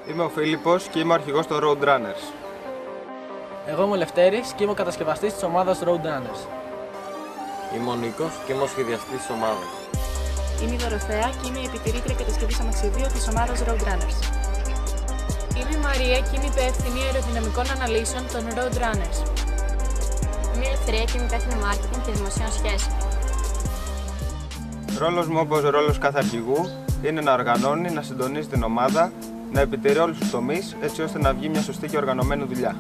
Είμαι ο Φίλιππος και είμαι ο αρχηγός των Roadrunners. Εγώ είμαι ο Λευτέρης και είμαι ο κατασκευαστής της ομάδας Roadrunners. Είμαι ο Νίκος και είμαι ο σχεδιαστής της ομάδας. Είμαι η Δωροθέα και είμαι η επιτηρήτρια κατασκευής αμαξιδίου της ομάδας Roadrunners. Είμαι η Μαρία και είμαι υπεύθυνη αεροδυναμικών αναλύσεων των Roadrunners. Είμαι η Ελευθερία και είμαι υπεύθυνη marketing και δημοσίων σχέσεων. Ρόλος μου, όπως ρόλος κάθε αρχηγού, είναι να οργανώνει, να συντονίζει την ομάδα, να επιτηρεί όλους τους τομείς, έτσι ώστε να βγει μια σωστή και οργανωμένη δουλειά.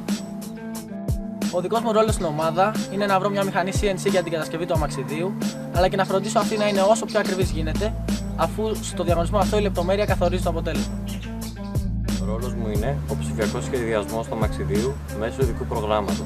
Ο δικός μου ρόλος στην ομάδα είναι να βρω μια μηχανή CNC για την κατασκευή του αμαξιδίου, αλλά και να φροντίσω αυτή να είναι όσο πιο ακριβής γίνεται, αφού στο διαγωνισμό αυτό η λεπτομέρεια καθορίζει το αποτέλεσμα. Ο ρόλος μου είναι ο ψηφιακός σχεδιασμός του αμαξιδίου μέσω ειδικού προγράμματος.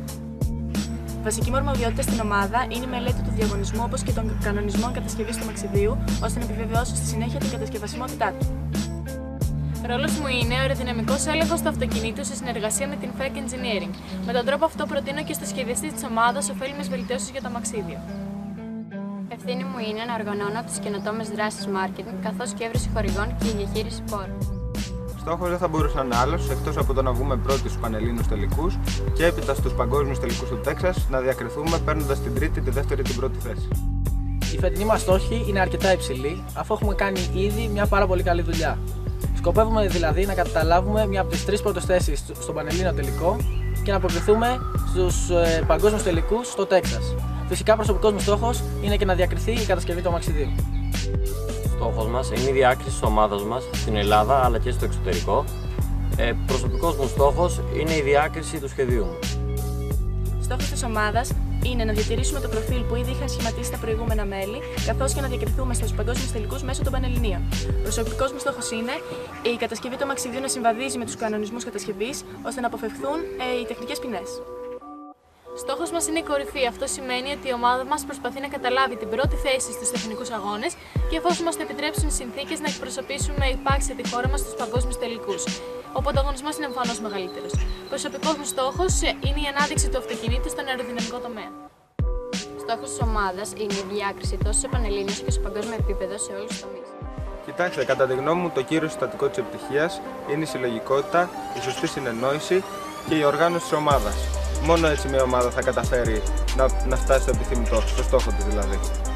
Βασική μου αρμοδιότητα στην ομάδα είναι η μελέτη του διαγωνισμού όπως και των κανονισμών κατασκευής του αμαξιδίου, ώστε να επιβεβαιώσω στη συνέχεια την κατασκευασιμότητά του. Ρόλος μου είναι ο αεροδυναμικός έλεγχος του αυτοκινήτου σε συνεργασία με την FEC Engineering. Με τον τρόπο αυτό προτείνω και στο σχεδιαστή της ομάδας ωφέλιμες βελτιώσεις για το αμαξίδιο. Ευθύνη μου είναι να οργανώνω τις καινοτόμες δράσεις marketing, καθώς και έβρεση χορηγών και η διαχείριση πόρων. Στόχος δεν θα μπορούσε να είναι άλλος, εκτός από το να βγούμε πρώτοι στους πανελλήνιους τελικούς και έπειτα στους παγκόσμιους τελικούς του Τέξας να διακριθούμε παίρνοντας την τρίτη, τη δεύτερη και την πρώτη θέση. Η φετινή μας στόχη είναι αρκετά υψηλή, αφού έχουμε κάνει ήδη μια πάρα πολύ καλή δουλειά. Σκοπεύουμε δηλαδή να καταλάβουμε μια από τις 3 πρώτες θέσεις στον πανελλήνιο τελικό και να αποκριθούμε στους παγκόσμιους τελικούς στο Τέξας. Φυσικά, προσωπικός μου στόχος είναι και να διακριθεί η κατασκευή του αμαξιδίου. Στόχος μας είναι η διάκριση της ομάδας μας στην Ελλάδα αλλά και στο εξωτερικό. Προσωπικός μου στόχος είναι η διάκριση του σχεδίου μου. Στόχος της ομάδας είναι να διατηρήσουμε το προφίλ που ήδη είχαν σχηματίσει τα προηγούμενα μέλη, καθώς και να διακριθούμε στους παγκόσμιους τελικούς μέσω των Πανελληνίων. Προσωπικός μου στόχος είναι η κατασκευή του αμαξιδίου να συμβαδίζει με τους κανονισμούς κατασκευής, ώστε να αποφευχθούν οι τεχνικές ποινές. Στόχος μας είναι η κορυφή. Αυτό σημαίνει ότι η ομάδα μας προσπαθεί να καταλάβει την πρώτη θέση στους τεχνικούς αγώνες και εφόσον μας το επιτρέψουν οι συνθήκες να εκπροσωπήσουμε υπάξια τη χώρα μας στους παγκόσμιους τελικούς. Ο πρωταγωνισμός είναι εμφανώς μεγαλύτερος. Προσωπικός μου στόχος είναι η ανάδειξη του αυτοκινήτου στον αεροδυναμικό τομέα. Στόχος της ομάδας είναι η διάκριση τόσο σε πανελλήνιο και σε παγκόσμιο επίπεδο σε όλους τους τομείς. Κοιτάξτε, κατά τη γνώμη μου, το κύριο συστατικό της επιτυχίας είναι η συλλογικότητα, η σωστή συνεννόηση και η οργάνωση της ομάδας. Μόνο έτσι μια ομάδα θα καταφέρει να φτάσει στο επιθυμητό, στο στόχο της δηλαδή.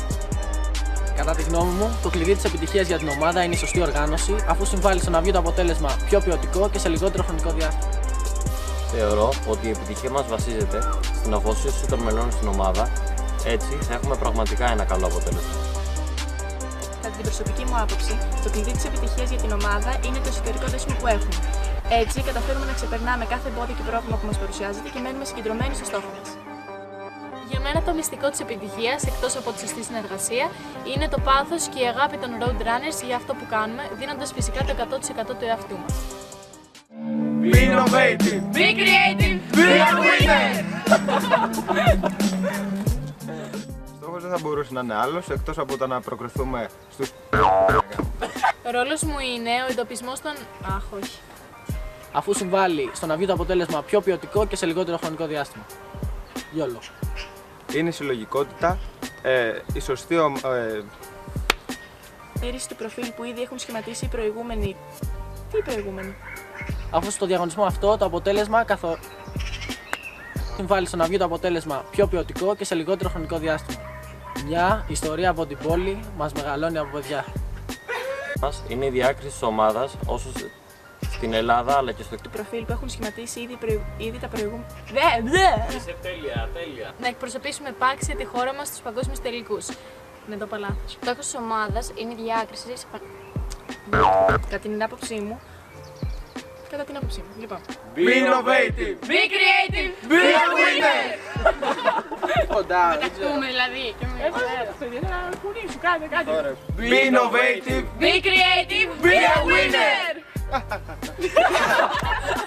Κατά τη γνώμη μου, το κλειδί της επιτυχίας για την ομάδα είναι η σωστή οργάνωση, αφού συμβάλλει στο να βγει το αποτέλεσμα πιο ποιοτικό και σε λιγότερο χρονικό διάστημα. Θεωρώ ότι η επιτυχία μας βασίζεται στην αφοσίωση των μελών στην ομάδα, έτσι θα έχουμε πραγματικά ένα καλό αποτέλεσμα. Κατά την προσωπική μου άποψη, το κλειδί της επιτυχίας για την ομάδα είναι το εσωτερικό δέσιμο που έχουμε. Έτσι, καταφέρουμε να ξεπερνάμε κάθε εμπόδιο και πρόβλημα που μας παρουσιάζεται και μένουμε συγκεντρωμένοι στο στόχο μας. Για μένα το μυστικό της επιτυχίας, εκτός από τη σωστή συνεργασία, είναι το πάθος και η αγάπη των Roadrunners για αυτό που κάνουμε, δίνοντας φυσικά το 100% του εαυτού μας. Be innovative! Be creative! Be a winner! Στόχος δεν θα μπορούσε να είναι άλλος, εκτός από το να προκριθούμε στους... Ο ρόλος μου είναι ο εντοπισμός των... όχι. Αφού συμβάλλει στο να βγει το αποτέλεσμα πιο ποιοτικό και σε λιγότερο χρονικό διάστημα. Γιόλο. Είναι η συλλογικότητα, η σωστή Τήρηση του προφίλ που ήδη έχουν σχηματίσει οι προηγούμενοι. Τι προηγούμενοι? Αφού στο διαγωνισμό αυτό το αποτέλεσμα συμβάλλει στο να βγει το αποτέλεσμα πιο ποιοτικό και σε λιγότερο χρονικό διάστημα. Μια ιστορία από την πόλη μας μεγαλώνει από παιδιά. Είναι η διάκριση της ομάδας όσο στην Ελλάδα αλλά και στο Το προφίλ που έχουν σχηματίσει ήδη τα προηγούμενα. Είσαι τέλεια. Να εκπροσωπήσουμε επάξια τη χώρα μας στους παγκόσμιους τελικούς. Με το παλάθος. Στόχος της ομάδας είναι η διάκριση σε Κατά την άποψή μου. Λοιπόν. Be innovative! Be creative! Be a winner! Πεταχτούμε δηλαδή. Be innovative! Be creative! Be a winner!